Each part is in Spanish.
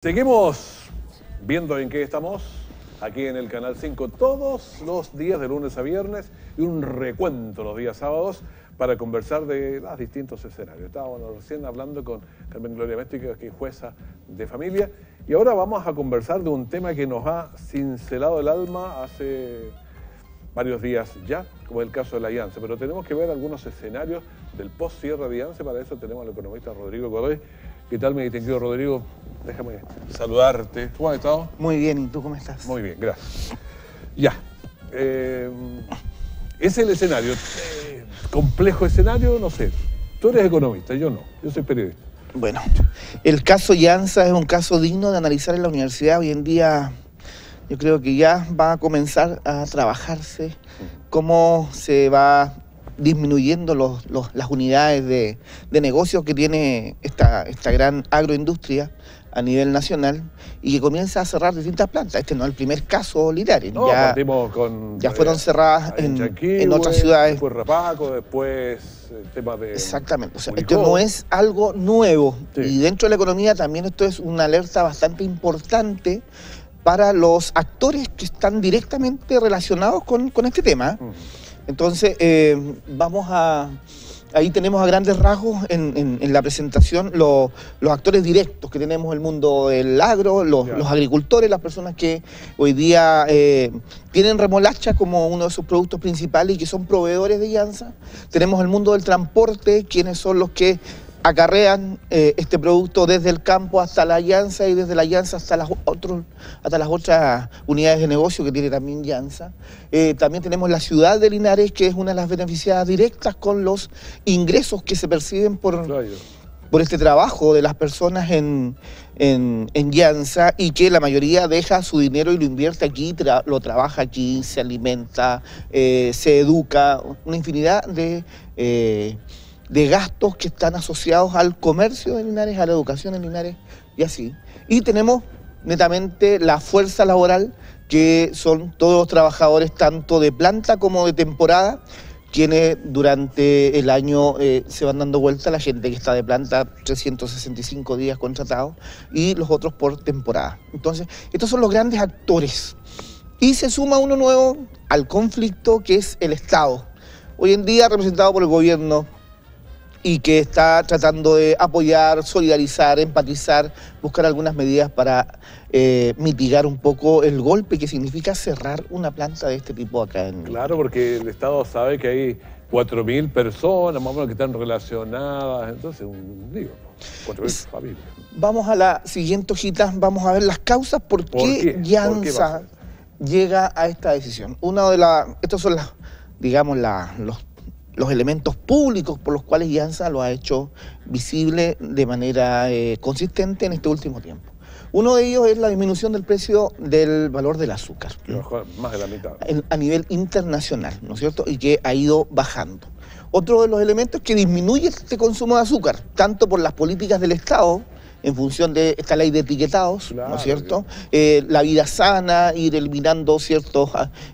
Seguimos viendo en qué estamos, aquí en el Canal 5, todos los días de lunes a viernes y un recuento los días sábados para conversar de los distintos escenarios. Estábamos recién hablando con Carmen Gloria Mestre, que es jueza de familia, y ahora vamos a conversar de un tema que nos ha cincelado el alma hace varios días ya, como es el caso de la IANSA, pero tenemos que ver algunos escenarios del post-cierre de IANSA. Para eso tenemos al economista Rodrigo Godoy. ¿Qué tal, mi distinguido Rodrigo? Déjame saludarte. ¿Cómo has estado? Muy bien, ¿y tú cómo estás? Muy bien, gracias. Ya. Es el escenario. Complejo escenario, no sé. Tú eres economista, yo no. Yo soy periodista. Bueno, el caso IANSA es un caso digno de analizar en la universidad. Hoy en día yo creo que ya va a comenzar a trabajarse cómo se va disminuyendo las unidades de negocios que tiene esta gran agroindustria a nivel nacional y que comienza a cerrar distintas plantas. Este no es el primer caso, Linares. No, partimos con... Ya fueron cerradas en otras ciudades. Después Rapaco, después el tema de... Exactamente. O sea, Curicó. esto no es algo nuevo. Sí. Y dentro de la economía también esto es una alerta bastante importante para los actores que están directamente relacionados con este tema. Entonces, ahí tenemos a grandes rasgos en la presentación los actores directos que tenemos en el mundo del agro, los agricultores, las personas que hoy día tienen remolacha como uno de sus productos principales y que son proveedores de IANSA. Tenemos el mundo del transporte, quienes son los que acarrean este producto desde el campo hasta la IANSA y desde la IANSA hasta las otras unidades de negocio que tiene también IANSA. También tenemos la ciudad de Linares, que es una de las beneficiadas directas con los ingresos que se perciben por este trabajo de las personas en IANSA, y que la mayoría deja su dinero y lo invierte aquí, lo trabaja aquí, se alimenta, se educa, una infinidad de gastos que están asociados al comercio de Linares, a la educación en Linares y así. Y tenemos netamente la fuerza laboral, que son todos los trabajadores tanto de planta como de temporada, quienes durante el año se van dando vuelta, la gente que está de planta 365 días contratados y los otros por temporada. Entonces, estos son los grandes actores. Y se suma uno nuevo al conflicto, que es el Estado. Hoy en día representado por el gobierno, y que está tratando de apoyar, solidarizar, empatizar, buscar algunas medidas para mitigar un poco el golpe que significa cerrar una planta de este tipo acá en... Claro, porque el Estado sabe que hay 4.000 personas más o menos que están relacionadas, entonces digo, 4.000 familias. Vamos a la siguiente hojita, vamos a ver las causas por qué IANSA llega a esta decisión. Estos son los elementos públicos por los cuales IANSA lo ha hecho visible de manera consistente en este último tiempo. Uno de ellos es la disminución del precio del valor del azúcar. Que bajó más de la mitad. A nivel internacional, ¿no es cierto? Y que ha ido bajando. Otro de los elementos es que disminuye este consumo de azúcar, tanto por las políticas del Estado, en función de esta ley de etiquetados, claro, ¿no es cierto? La vida sana, ir eliminando ciertos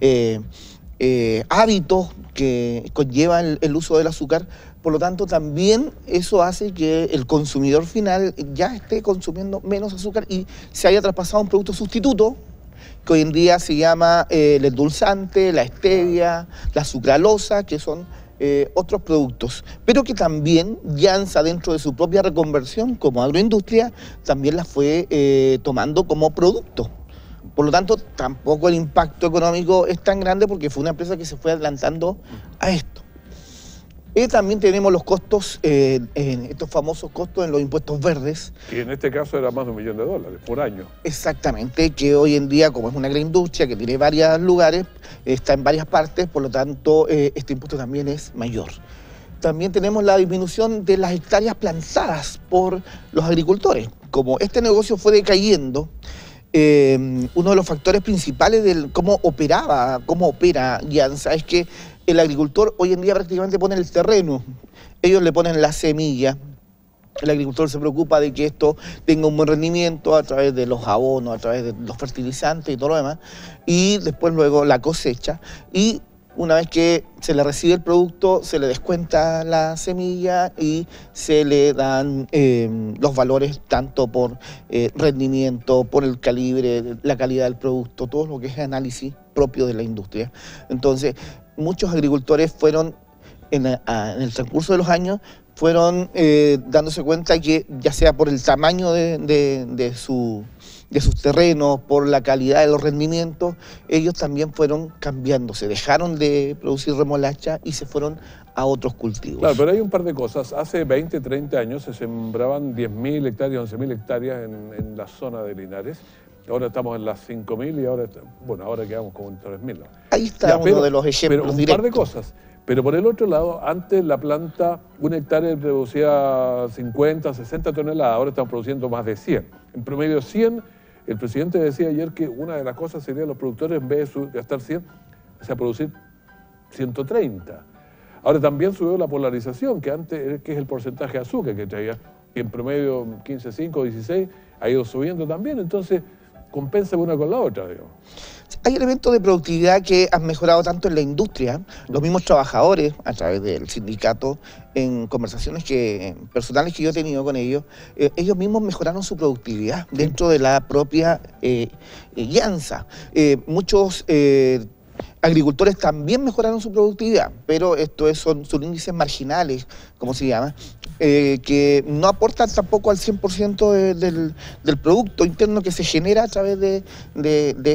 hábitos que conllevan el uso del azúcar. Por lo tanto, también eso hace que el consumidor final ya esté consumiendo menos azúcar y se haya traspasado a un producto sustituto, que hoy en día se llama el endulzante, la stevia, la sucralosa, que son otros productos, pero que también IANSA, dentro de su propia reconversión como agroindustria, también la fue tomando como producto. Por lo tanto, tampoco el impacto económico es tan grande, porque fue una empresa que se fue adelantando a esto. También tenemos los costos, estos famosos costos en los impuestos verdes. Y en este caso era más de $1 millón por año. Exactamente, que hoy en día, como es una gran industria que tiene varios lugares, está en varias partes, por lo tanto, este impuesto también es mayor. También tenemos la disminución de las hectáreas plantadas por los agricultores. Como este negocio fue decayendo, uno de los factores principales de cómo opera IANSA es que el agricultor hoy en día prácticamente pone el terreno, ellos le ponen la semilla, el agricultor se preocupa de que esto tenga un buen rendimiento a través de los abonos, a través de los fertilizantes y todo lo demás, y después luego la cosecha, y una vez que se le recibe el producto, se le descuenta la semilla y se le dan los valores tanto por rendimiento, por el calibre, la calidad del producto, todo lo que es análisis propio de la industria. Entonces, muchos agricultores fueron, en el transcurso de los años, fueron dándose cuenta que ya sea por el tamaño de sus terrenos, por la calidad de los rendimientos, ellos también fueron cambiándose, dejaron de producir remolacha y se fueron a otros cultivos. Claro, pero hay un par de cosas. Hace 20, 30 años se sembraban 10.000 hectáreas, 11.000 hectáreas en la zona de Linares. Ahora estamos en las 5.000 y ahora quedamos como en 3.000. Ahí está uno de los ejemplos pero un directos. par de cosas. Pero por el otro lado, antes la planta, una hectárea producía 50, 60 toneladas, ahora están produciendo más de 100. En promedio 100, el presidente decía ayer que una de las cosas sería los productores, en vez de gastar 100, o sea, producir 130. Ahora también subió la polarización, que antes, que es el porcentaje de azúcar que traía, y en promedio 15, 5, 16, ha ido subiendo también, entonces compensa una con la otra, digamos. Hay elementos de productividad que han mejorado tanto en la industria, los mismos trabajadores, a través del sindicato, en conversaciones personales que yo he tenido con ellos, ellos mismos mejoraron su productividad dentro de la propia llanza. Muchos agricultores también mejoraron su productividad, pero son índices marginales, como se llama, que no aportan tampoco al 100% del producto interno que se genera a través de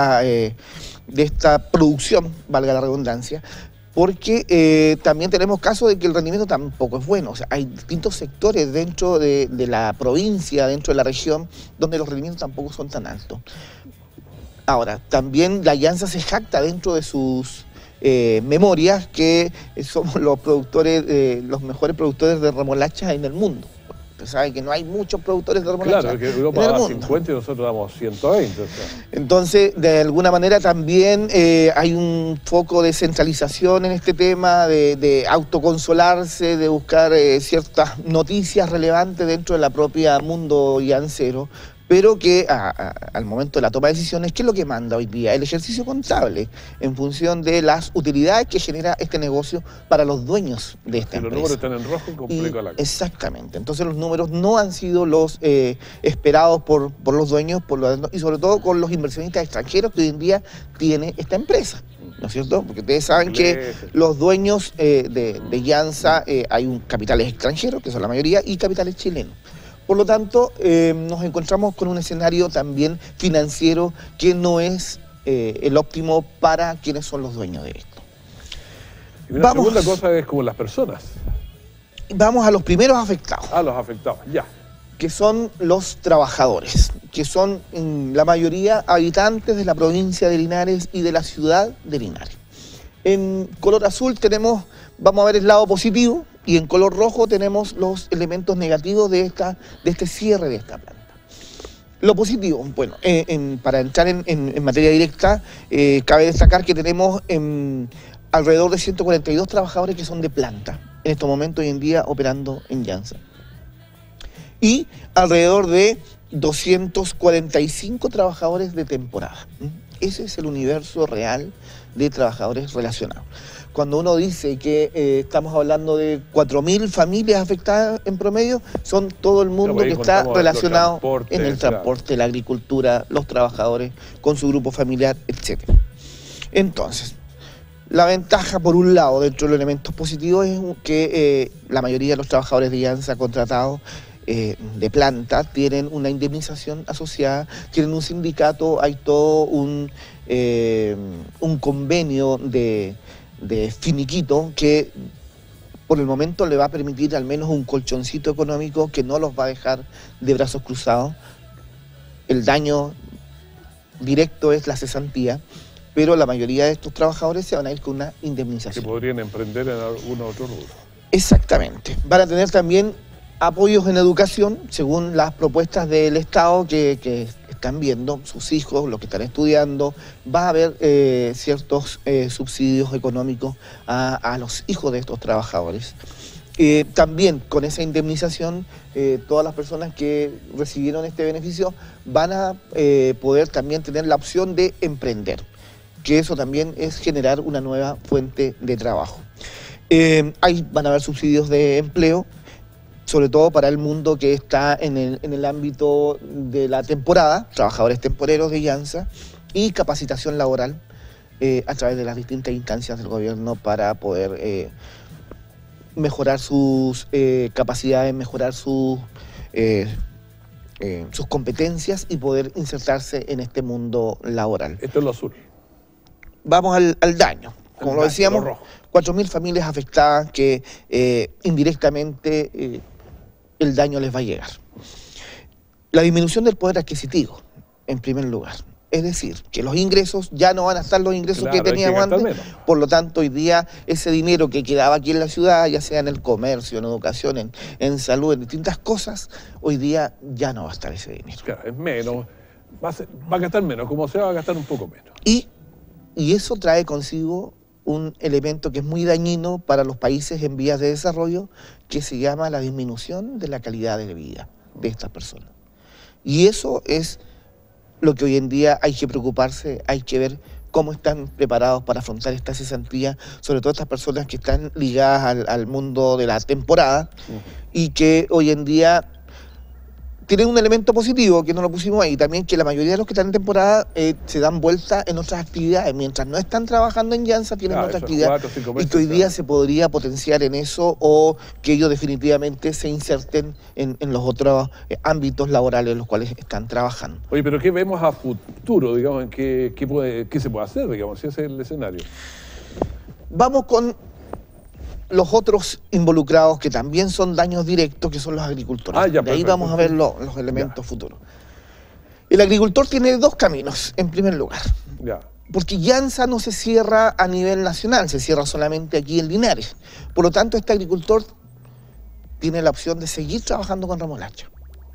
esta producción, valga la redundancia, porque también tenemos casos de que el rendimiento tampoco es bueno. O sea, hay distintos sectores dentro de la provincia, dentro de la región, donde los rendimientos tampoco son tan altos. Ahora, también la llanza se jacta dentro de sus memorias que somos los productores, los mejores productores de remolacha en el mundo. Usted sabe que no hay muchos productores de remolacha. Claro, que Europa da 50 y nosotros damos 120. O sea. Entonces, de alguna manera también hay un foco de centralización en este tema, de autoconsolarse, de buscar ciertas noticias relevantes dentro de la propia mundo llancero, pero que al momento de la toma de decisiones, ¿qué es lo que manda hoy día? El ejercicio contable, en función de las utilidades que genera este negocio para los dueños de esta empresa. Los números están en rojo, complica la cosa. Exactamente. Entonces los números no han sido los esperados por los dueños y sobre todo con los inversionistas extranjeros que hoy en día tiene esta empresa, ¿no es cierto? Porque ustedes saben que los dueños de Llanza hay capitales extranjeros, que son la mayoría, y capitales chilenos. Por lo tanto, nos encontramos con un escenario también financiero que no es el óptimo para quienes son los dueños de esto. Y una segunda cosa es como las personas. Vamos a los primeros afectados. A los afectados, ya. Que son los trabajadores, que son la mayoría habitantes de la provincia de Linares y de la ciudad de Linares. En color azul vamos a ver el lado positivo, y en color rojo tenemos los elementos negativos de este cierre de esta planta. Lo positivo, bueno, para entrar en materia directa, cabe destacar que tenemos alrededor de 142 trabajadores que son de planta, en estos momentos hoy en día operando en Llanza. Y alrededor de 245 trabajadores de temporada. Ese es el universo real de trabajadores relacionados. Cuando uno dice que estamos hablando de 4.000 familias afectadas en promedio, son todo el mundo que está relacionado en el transporte, la agricultura, los trabajadores, con su grupo familiar, etc. Entonces, la ventaja, por un lado, dentro de los elementos positivos, es que la mayoría de los trabajadores de Llanza contratados de planta tienen una indemnización asociada, tienen un sindicato, hay todo un convenio de finiquito que por el momento le va a permitir al menos un colchoncito económico que no los va a dejar de brazos cruzados. El daño directo es la cesantía, pero la mayoría de estos trabajadores se van a ir con una indemnización. Que podrían emprender en algún otro rubro. Exactamente. Van a tener también apoyos en educación, según las propuestas del Estado que están viendo, sus hijos, los que están estudiando. Va a haber ciertos subsidios económicos a los hijos de estos trabajadores. También con esa indemnización, todas las personas que recibieron este beneficio van a poder también tener la opción de emprender. que eso también es generar una nueva fuente de trabajo. Ahí van a haber subsidios de empleo, sobre todo para el mundo que está en el ámbito de la temporada, trabajadores temporeros de IANSA, y capacitación laboral a través de las distintas instancias del gobierno para poder mejorar sus capacidades, mejorar sus competencias y poder insertarse en este mundo laboral. Esto es lo azul. Vamos al daño. Como lo decíamos, 4.000 familias afectadas que indirectamente el daño les va a llegar. La disminución del poder adquisitivo, en primer lugar. Es decir, que los ingresos ya no van a estar los ingresos que teníamos antes. Por lo tanto, hoy día ese dinero que quedaba aquí en la ciudad, ya sea en el comercio, en educación, en salud, en distintas cosas, hoy día ya no va a estar ese dinero. Claro, es menos. Va a gastar menos, como sea, va a gastar un poco menos. Y eso trae consigo un elemento que es muy dañino para los países en vías de desarrollo, que se llama la disminución de la calidad de vida de estas personas. Y eso es lo que hoy en día hay que preocuparse, hay que ver cómo están preparados para afrontar esta cesantía, sobre todo estas personas que están ligadas al mundo de la temporada y que hoy en día tienen un elemento positivo que no lo pusimos ahí, también que la mayoría de los que están en temporada se dan vuelta en otras actividades, mientras no están trabajando en IANSA tienen otra actividad y que hoy día se podría potenciar en eso o que ellos definitivamente se inserten en los otros ámbitos laborales en los cuales están trabajando. Oye, pero ¿qué vemos a futuro, digamos, qué se puede hacer, digamos, si ese es el escenario? Vamos con los otros involucrados que también son daños directos, que son los agricultores. De ahí vamos a ver los elementos futuros. El agricultor tiene dos caminos, en primer lugar. Porque IANSA no se cierra a nivel nacional, se cierra solamente aquí en Linares. Por lo tanto, este agricultor tiene la opción de seguir trabajando con remolacha.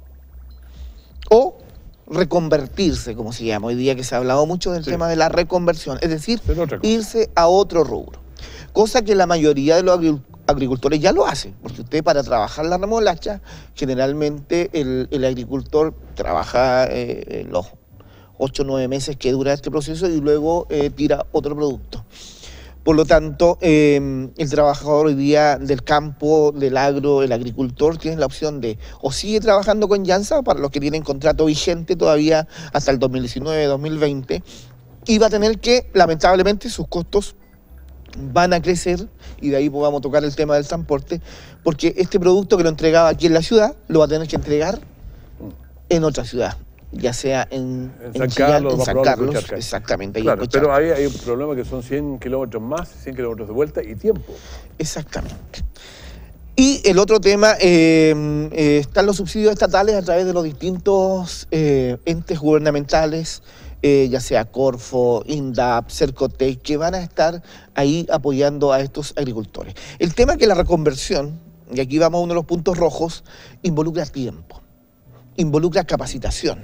O reconvertirse, como se llama hoy día, que se ha hablado mucho del tema de la reconversión, es decir, irse a otro rubro. Cosa que la mayoría de los agricultores ya lo hacen, porque usted para trabajar la remolacha, generalmente el agricultor trabaja los 8 o 9 meses que dura este proceso y luego tira otro producto. Por lo tanto, el trabajador hoy día del campo, del agro, el agricultor, tiene la opción de o sigue trabajando con IANSA, para los que tienen contrato vigente todavía hasta el 2019-2020, y va a tener que, lamentablemente, sus costos van a crecer, y de ahí podamos tocar el tema del transporte, porque este producto que lo entregaba aquí en la ciudad, lo va a tener que entregar en otra ciudad, ya sea en San Carlos, exactamente. Claro, pero ahí hay un problema que son 100 kilómetros más, 100 kilómetros de vuelta y tiempo. Exactamente. Y el otro tema, están los subsidios estatales a través de los distintos entes gubernamentales, ya sea Corfo, INDAP, Cercotec, que van a estar ahí apoyando a estos agricultores. El tema es que la reconversión, y aquí vamos a uno de los puntos rojos, involucra tiempo, involucra capacitación,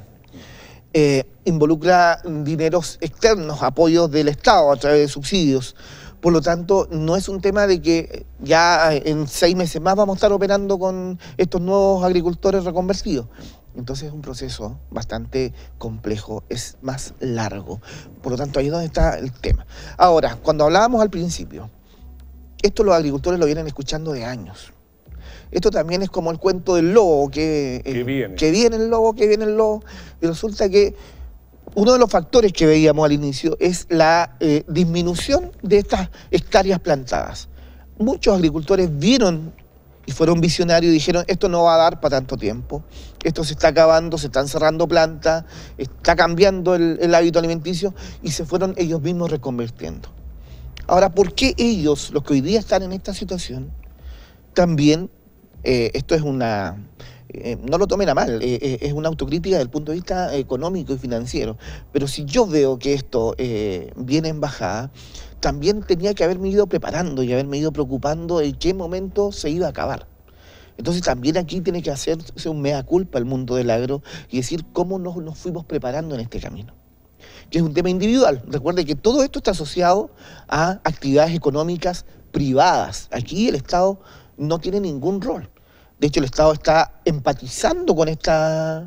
involucra dineros externos, apoyos del Estado a través de subsidios. Por lo tanto, no es un tema de que ya en 6 meses más vamos a estar operando con estos nuevos agricultores reconvertidos. Entonces es un proceso bastante complejo, es más largo. Por lo tanto, ahí es donde está el tema. Ahora, cuando hablábamos al principio, esto los agricultores lo vienen escuchando de años. Esto también es como el cuento del lobo, que viene el lobo, y resulta que uno de los factores que veíamos al inicio es la disminución de estas hectáreas plantadas. Muchos agricultores vieron y fueron visionarios y dijeron, esto no va a dar para tanto tiempo, esto se está acabando, se están cerrando plantas, está cambiando el hábito alimenticio, y se fueron ellos mismos reconvirtiendo. Ahora, ¿por qué ellos, los que hoy día están en esta situación, también, esto es una, no lo tomen a mal, es una autocrítica desde el punto de vista económico y financiero, pero si yo veo que esto viene en bajada, también tenía que haberme ido preparando y haberme ido preocupando en qué momento se iba a acabar. Entonces también aquí tiene que hacerse un mea culpa el mundo del agro y decir cómo nos fuimos preparando en este camino, que es un tema individual. Recuerde que todo esto está asociado a actividades económicas privadas. Aquí el Estado no tiene ningún rol. De hecho, el Estado está empatizando con esta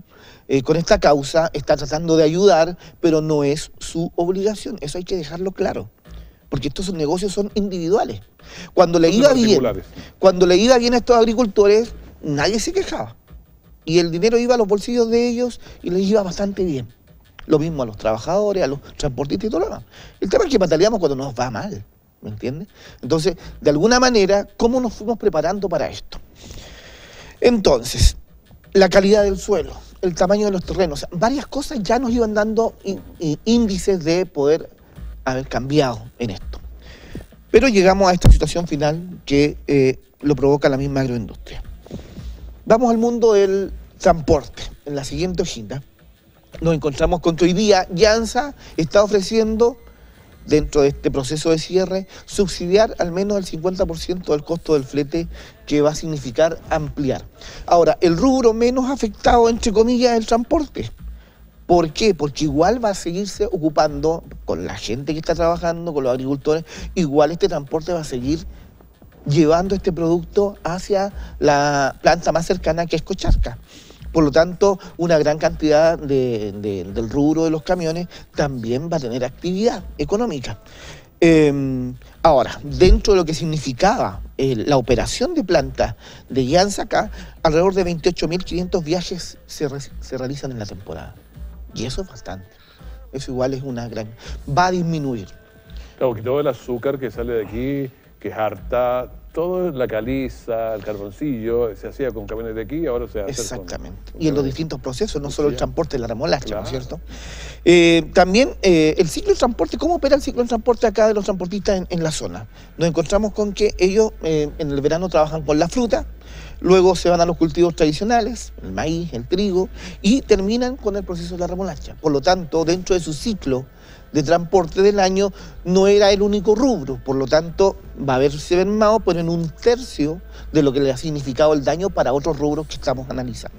con esta causa, está tratando de ayudar, pero no es su obligación. Eso hay que dejarlo claro, porque estos negocios son individuales. Cuando le iba bien a estos agricultores, nadie se quejaba. Y el dinero iba a los bolsillos de ellos y les iba bastante bien. Lo mismo a los trabajadores, a los transportistas y todo lo demás. El tema es que pataleamos cuando nos va mal, ¿me entiendes? Entonces, de alguna manera, ¿cómo nos fuimos preparando para esto? Entonces, la calidad del suelo, el tamaño de los terrenos, varias cosas ya nos iban dando índices de poder haber cambiado en esto. Pero llegamos a esta situación final que lo provoca la misma agroindustria. Vamos al mundo del transporte. En la siguiente hojita nos encontramos con que hoy día Llanza está ofreciendo, dentro de este proceso de cierre, subsidiar al menos el 50% del costo del flete, que va a significar ampliar. Ahora, el rubro menos afectado, entre comillas, es el transporte. ¿Por qué? Porque igual va a seguirse ocupando con la gente que está trabajando, con los agricultores, igual este transporte va a seguir llevando este producto hacia la planta más cercana, que es Cocharca. Por lo tanto, una gran cantidad del rubro de los camiones también va a tener actividad económica. Ahora, dentro de lo que significaba la operación de planta de Llanza acá, alrededor de 28.500 viajes se realizan en la temporada. Y eso es bastante. Eso igual es una gran... Va a disminuir. Claro, que todo el azúcar que sale de aquí, que es harta, todo la caliza, el carboncillo, se hacía con camiones de aquí y ahora se hace exactamente. Con y en los distintos procesos, no solo el transporte de la remolacha, claro, ¿no es cierto? También el ciclo de transporte, ¿cómo opera el ciclo de transporte acá de los transportistas en la zona? Nos encontramos con que ellos en el verano trabajan con la fruta, luego se van a los cultivos tradicionales, el maíz, el trigo, y terminan con el proceso de la remolacha. Por lo tanto, dentro de su ciclo de transporte del año, no era el único rubro. Por lo tanto, va a haberse mermado, pero en 1/3 de lo que le ha significado el daño para otros rubros que estamos analizando.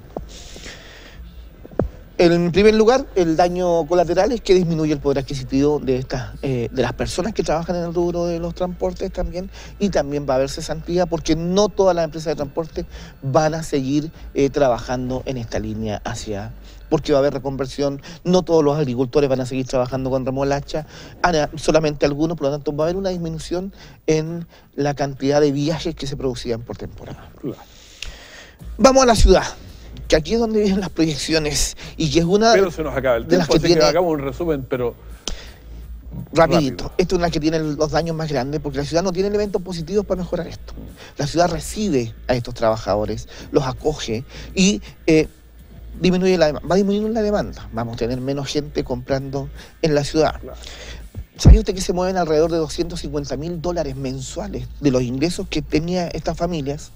En primer lugar, el daño colateral es que disminuye el poder adquisitivo de las personas que trabajan en el rubro de los transportes también, y también va a haber cesantía porque no todas las empresas de transporte van a seguir trabajando en esta línea porque va a haber reconversión, no todos los agricultores van a seguir trabajando con remolacha, solamente algunos, por lo tanto va a haber una disminución en la cantidad de viajes que se producían por temporada. Vamos a la ciudad, que aquí es donde vienen las proyecciones y que es una pero se nos acaba el tiempo, así que hagamos un resumen, pero rapidito. Esta es una que tiene los daños más grandes porque la ciudad no tiene elementos positivos para mejorar esto. La ciudad recibe a estos trabajadores, los acoge y va a disminuir la demanda. Vamos a tener menos gente comprando en la ciudad. Claro. ¿Sabía usted que se mueven alrededor de $250.000 mensuales de los ingresos que tenían estas familias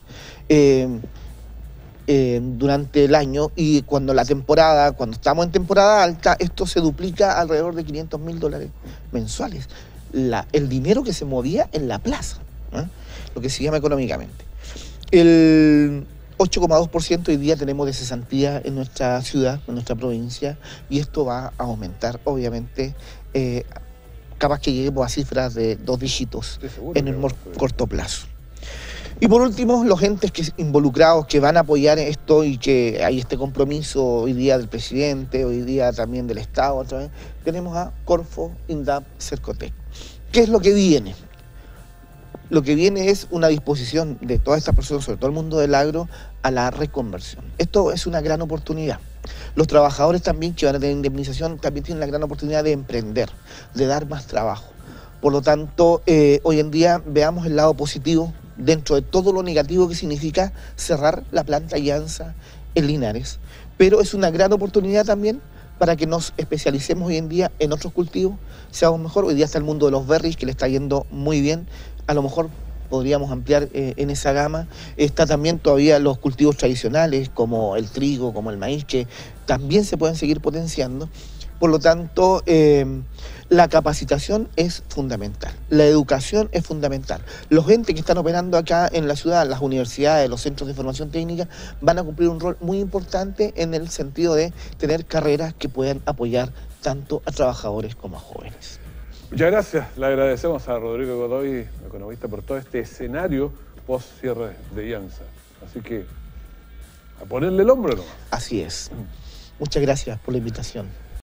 durante el año? Y cuando estamos en temporada alta, esto se duplica alrededor de $500.000 mensuales. El dinero que se movía en la plaza, lo que se llama económicamente. El 8,2% hoy día tenemos de cesantía en nuestra ciudad, en nuestra provincia, y esto va a aumentar, obviamente, capaz que lleguemos a cifras de 2 dígitos en el corto plazo. Y por último, los entes involucrados que van a apoyar esto y que hay este compromiso hoy día del presidente, hoy día también del Estado, otra vez, tenemos a Corfo, INDAP, Cercotec. ¿Qué es lo que viene? Lo que viene es una disposición de todas estas personas, sobre todo el mundo del agro, a la reconversión. Esto es una gran oportunidad. Los trabajadores también que van a tener indemnización también tienen la gran oportunidad de emprender, de dar más trabajo. Por lo tanto, hoy en día veamos el lado positivo dentro de todo lo negativo que significa cerrar la planta Llanza en Linares. Pero es una gran oportunidad también para que nos especialicemos hoy en día en otros cultivos, seamos mejor. Hoy día está el mundo de los berries, que le está yendo muy bien. A lo mejor podríamos ampliar en esa gama. Está también todavía los cultivos tradicionales, como el trigo, como el maíz, que también se pueden seguir potenciando. Por lo tanto, la capacitación es fundamental, la educación es fundamental. Los entes que están operando acá en la ciudad, las universidades, los centros de formación técnica, van a cumplir un rol muy importante en el sentido de tener carreras que puedan apoyar tanto a trabajadores como a jóvenes. Muchas gracias, le agradecemos a Rodrigo Godoy, economista, por todo este escenario post-cierre de Llanza. Así que, a ponerle el hombro nomás. Así es. Muchas gracias por la invitación.